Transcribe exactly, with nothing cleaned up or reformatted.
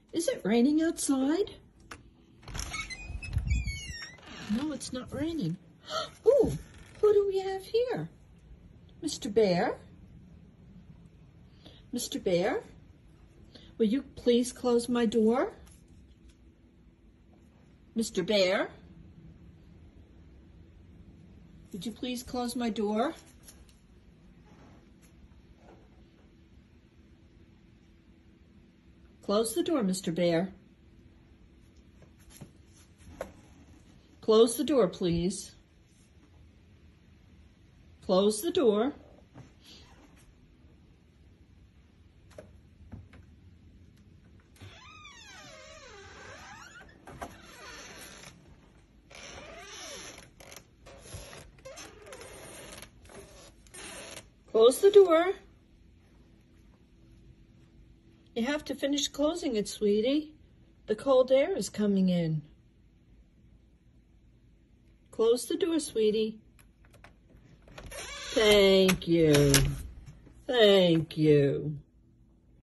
Is it raining outside? No, it's not raining. Ooh, who do we have here? Mister Bear? Mister Bear? Will you please close my door? Mister Bear? Would you please close my door? Close the door, Mister Bear. Close the door, please. Close the door. Close the door. You have to finish closing it, sweetie. The cold air is coming in. Close the door, sweetie. Thank you. Thank you.